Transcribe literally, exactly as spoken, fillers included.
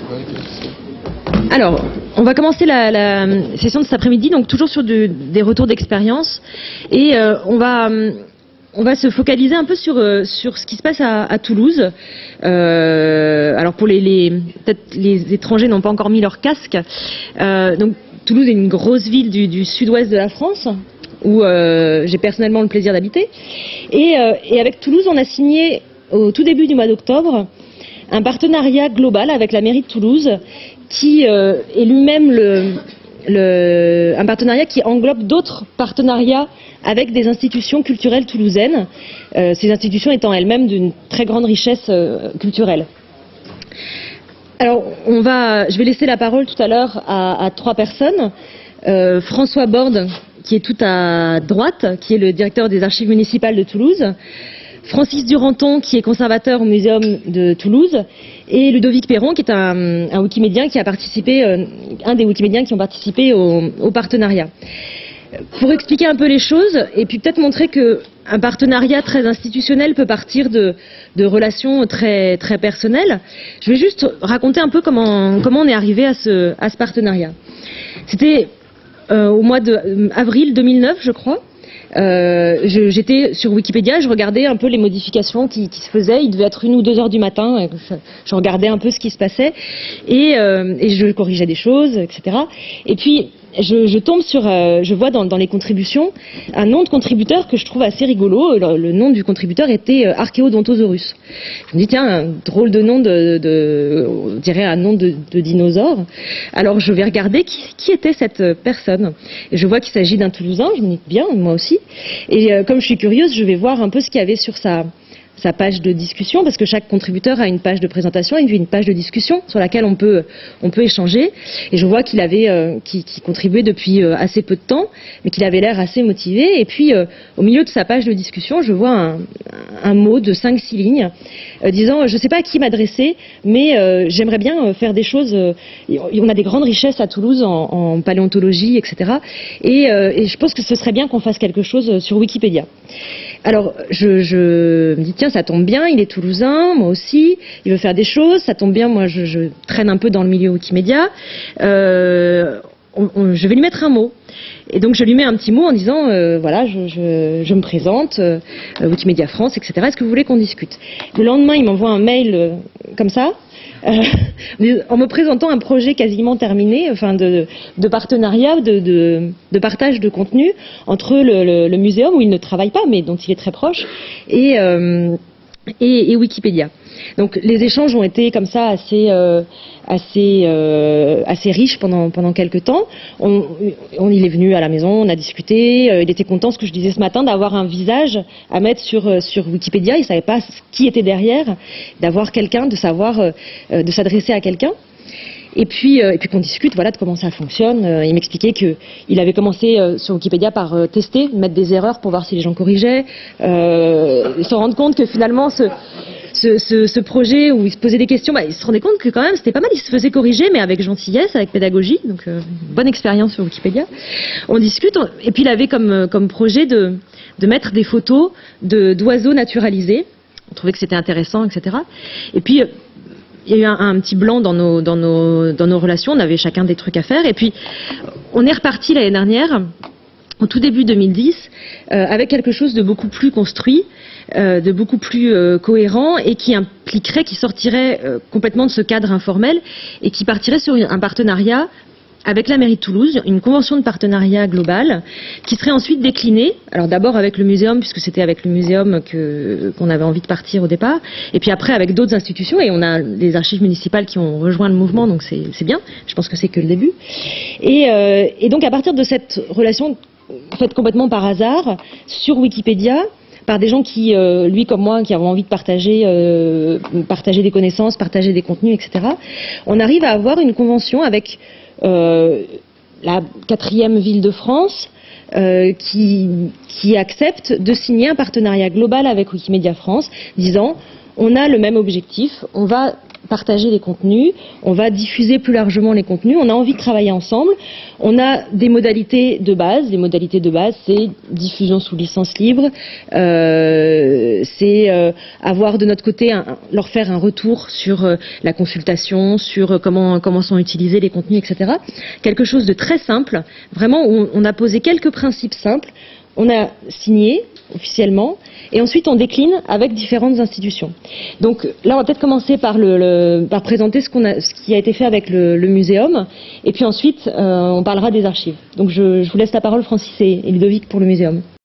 Alors, on va commencer la, la session de cet après-midi, donc toujours sur de, des retours d'expérience, et euh, on va on va se focaliser un peu sur euh, sur ce qui se passe à, à Toulouse. Euh, alors pour les, les peut-être les étrangers n'ont pas encore mis leur casque. Euh, donc Toulouse est une grosse ville du, du sud-ouest de la France, où euh, j'ai personnellement le plaisir d'habiter, et, euh, et avec Toulouse, on a signé au tout début du mois d'octobre un partenariat global avec la mairie de Toulouse, qui euh, est lui-même le, le, un partenariat qui englobe d'autres partenariats avec des institutions culturelles toulousaines, euh, ces institutions étant elles-mêmes d'une très grande richesse euh, culturelle. Alors, on va, je vais laisser la parole tout à l'heure à, à trois personnes. Euh, François Borde, qui est tout à droite, qui est le directeur des archives municipales de Toulouse. Francis Duranton, qui est conservateur au Muséum de Toulouse, et Ludovic Perron, qui est un, un wikimédien qui a participé, euh, un des wikimédiens qui ont participé au, au partenariat. Pour expliquer un peu les choses, et puis peut-être montrer qu'un partenariat très institutionnel peut partir de, de relations très, très personnelles, je vais juste raconter un peu comment, comment on est arrivé à ce, à ce partenariat. C'était euh, au mois d'avril deux mille neuf, je crois. Euh, j'étais sur Wikipédia, je regardais un peu les modifications qui, qui se faisaient. Il devait être une ou deux heures du matin, je, je regardais un peu ce qui se passait, et, euh, et je corrigeais des choses, et cetera. Et puis je, je tombe sur, euh, je vois dans, dans les contributions un nom de contributeur que je trouve assez rigolo. Le, le nom du contributeur était euh, Archaeodontosaurus. Je me dis tiens, un drôle de nom de, de on dirait un nom de, de dinosaure. Alors je vais regarder qui, qui était cette personne. Et je vois qu'il s'agit d'un Toulousain. Je me dis bien, moi aussi. Et euh, comme je suis curieuse, je vais voir un peu ce qu'il y avait sur sa sa page de discussion, parce que chaque contributeur a une page de présentation et une page de discussion sur laquelle on peut, on peut échanger. Et je vois qu'il avait, euh, qu'il, qu'il contribuait depuis euh, assez peu de temps, mais qu'il avait l'air assez motivé. Et puis, euh, au milieu de sa page de discussion, je vois un, un mot de cinq six lignes, euh, disant, je ne sais pas à qui m'adresser, mais euh, j'aimerais bien faire des choses. Euh, on a des grandes richesses à Toulouse en, en paléontologie, et cetera. Et, euh, et je pense que ce serait bien qu'on fasse quelque chose sur Wikipédia. Alors, je, je me dis, tiens, ça tombe bien, il est toulousain, moi aussi, il veut faire des choses, ça tombe bien, moi je, je traîne un peu dans le milieu Wikimédia, euh, on, on, je vais lui mettre un mot. Et donc je lui mets un petit mot en disant, euh, voilà, je, je, je me présente, euh, Wikimédia France, et cetera. Est-ce que vous voulez qu'on discute? Le lendemain, il m'envoie un mail euh, comme ça, Euh, en me présentant un projet quasiment terminé, enfin de, de partenariat, de, de, de partage de contenu entre le, le, le muséum où il ne travaille pas, mais dont il est très proche, et, euh, et, et Wikipédia. Donc les échanges ont été comme ça assez, euh, assez, euh, assez riches pendant, pendant quelques temps. On, on, il est venu à la maison, on a discuté, euh, il était content, ce que je disais ce matin, d'avoir un visage à mettre sur, sur Wikipédia. Il ne savait pas qui était derrière, d'avoir quelqu'un, de savoir, euh, de s'adresser à quelqu'un. Et puis, euh, et puis qu'on discute, voilà, de comment ça fonctionne. Euh, il m'expliquait qu'il avait commencé euh, sur Wikipédia par euh, tester, mettre des erreurs pour voir si les gens corrigeaient, euh, se rendre compte que finalement ce, ce, ce, ce projet où il se posait des questions, bah, il se rendait compte que quand même c'était pas mal, il se faisait corriger, mais avec gentillesse, avec pédagogie, donc euh, bonne expérience sur Wikipédia. On discute, on, et puis il avait comme, comme projet de, de mettre des photos de, d'oiseaux naturalisés. On trouvait que c'était intéressant, et cetera. Et puis il y a eu un, un petit blanc dans nos, dans, nos, dans nos relations, on avait chacun des trucs à faire, et puis on est reparti l'année dernière, au tout début deux mille dix, euh, avec quelque chose de beaucoup plus construit, euh, de beaucoup plus euh, cohérent, et qui impliquerait, qui sortirait euh, complètement de ce cadre informel, et qui partirait sur un partenariat avec la mairie de Toulouse, une convention de partenariat globale qui serait ensuite déclinée, alors d'abord avec le muséum, puisque c'était avec le muséum que, qu'on avait envie de partir au départ, et puis après avec d'autres institutions, et on a les archives municipales qui ont rejoint le mouvement, donc c'est, c'est bien, je pense que c'est que le début. Et, euh, et donc à partir de cette relation faite complètement par hasard, sur Wikipédia, par des gens qui, euh, lui comme moi, qui avaient envie de partager, euh, partager des connaissances, partager des contenus, et cetera, on arrive à avoir une convention avec Euh, la quatrième ville de France euh, qui, qui accepte de signer un partenariat global avec Wikimedia France, disant on a le même objectif, on va partager les contenus, on va diffuser plus largement les contenus, on a envie de travailler ensemble, on a des modalités de base, les modalités de base c'est diffusion sous licence libre, euh, c'est euh, avoir de notre côté, un, leur faire un retour sur euh, la consultation, sur euh, comment, comment sont utilisés les contenus, et cetera. Quelque chose de très simple, vraiment où on a posé quelques principes simples, on a signé officiellement, et ensuite on décline avec différentes institutions. Donc là, on va peut-être commencer par, le, le, par présenter ce, qu'on a, ce qui a été fait avec le, le muséum, et puis ensuite euh, on parlera des archives. Donc je, je vous laisse la parole, Francis et, et Ludovic, pour le muséum.